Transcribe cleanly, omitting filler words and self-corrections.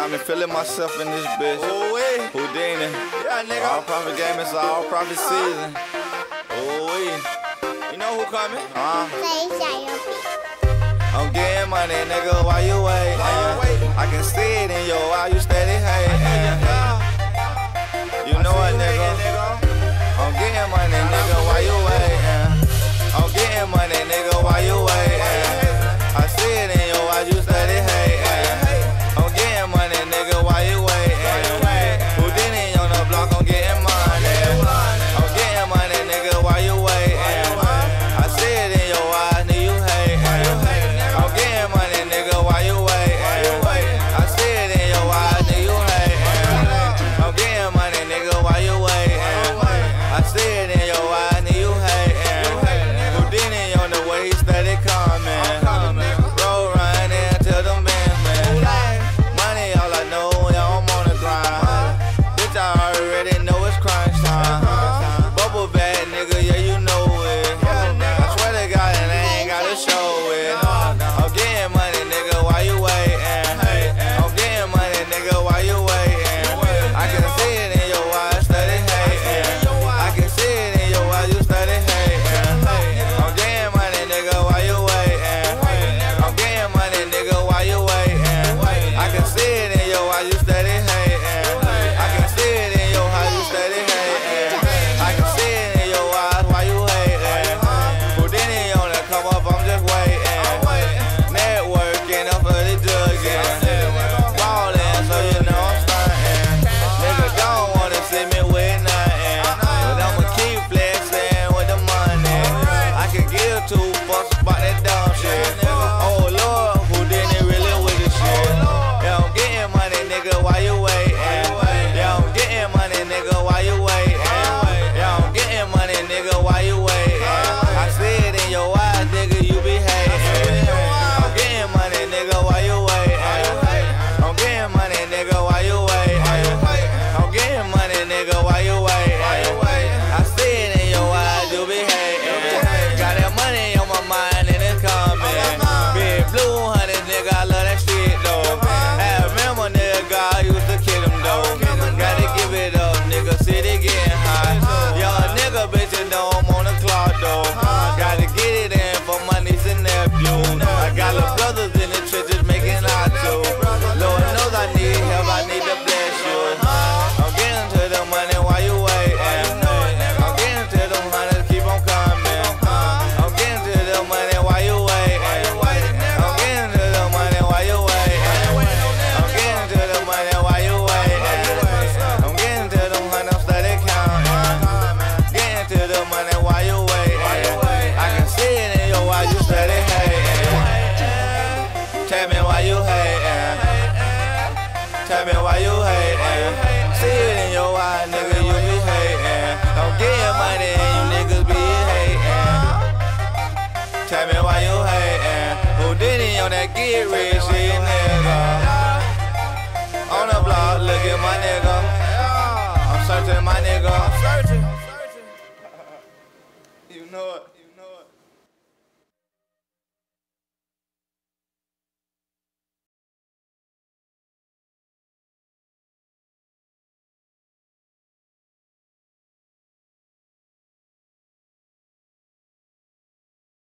got me feeling myself in this bitch. WhoDini. Yeah, nigga. All profit game, it's all profit season. You know who coming? I'm getting money, nigga, why you wait? I can see it in your eye, you steady hating. You know what, nigga? I'm getting money, nigga, why you waiting? I'm getting money, nigga, why you waiting? I see it in your eye, you steady hating. I'm getting money, nigga, why you waiting? WhoDini on the block, I'm getting money. I'm getting money, nigga, why you waiting? I see it in your eyes, nigga, you hating. I'm getting money, nigga, why you waiting? I see it in your eyes, nigga, you hating. I'm getting money, nigga, why you waiting? I see it in your eyes, nigga, you hating. WhoDini on the way, he steady coming. Roll running till the man. Money, all I know, yeah, I'm on the grind. Bitch, I already know it's crunch time. Bubble bag, nigga, yeah, you know it. I swear to God, and I ain't gotta show it. I'm getting money, nigga, why you waiting? I'm getting money, nigga, why you waiting? I can see it in your eyes, steady hating. I can see it in your eyes, you steady hating. I'm getting money, nigga, why you waiting? I'm getting money, nigga, why you waiting? I can see it in your eyes, you steady hating. I can see it in your eyes, you steady hating. I can see it in your eyes, why you hating? WhoDini on the come up, I'm just waiting. Networking up for the jugging. Ballin', so you know I'm stunting. Nigga don't wanna see me with nothing, but I'ma keep flexing with the money. I can give two fucks about that dumb shit. Oh Lord, WhoDini really with the shit. Yeah, I'm getting money, nigga, why you waiting? Yeah, I'm getting money, nigga, why you waiting? Yeah, I'm getting money, nigga, why you waiting? I see it in your eyes, nigga, you be hating. I'm getting money, nigga, why you waiting? I'm getting money, nigga, why you waiting? I'm getting money, nigga, why you waiting? I see it in your eyes, you be hating. Got that money on my mind and it's coming. Big blue honey, nigga, I love that shit though. I remember, nigga, God used to kill him though. Gotta give it up, nigga, city getting hot. Young nigga, bitches know I'm on the clock though. Gotta get it in for my niece and nephew. I got little brothers in the trenches making out too. Lord knows I need help, I need to bless you. I'm getting to the money while you waiting. I'm getting to the money, keep on coming. I'm getting to the money while you waiting. I'm getting to the money while you waiting. I'm getting to the money while you waiting. I'm getting to the money, I'm steady counting. Getting to the money while you waiting. I can see it in your eyes, you steady hating. Tell me why you hating. Tell me why you hating. See it in your eyes, nigga, you be hating. I'm getting money and you niggas be hating. Tell me why you hating. WhoDini on that get rich shit, nigga. On the block, look at my nigga. I'm searching my nigga. Searching. You know it.